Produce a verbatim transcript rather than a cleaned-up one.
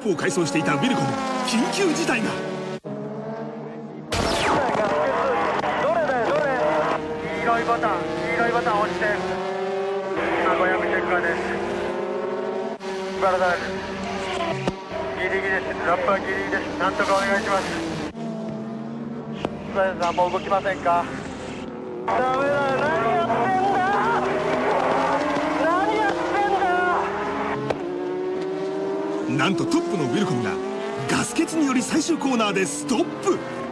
プを改装していたウィルコム、緊急事態が。 どれだよどれ。黄色いボタン、黄色いボタン押して。今ごひゃくチェッカーです。バラダールギリギリです。ラップはギリギリです。なんとかお願いします。スパイスさんもう動きませんか。ダメだよ、何やってんだ、何やってんだ。 なんとトップのウィルコムがガス欠により最終コーナーでストップ。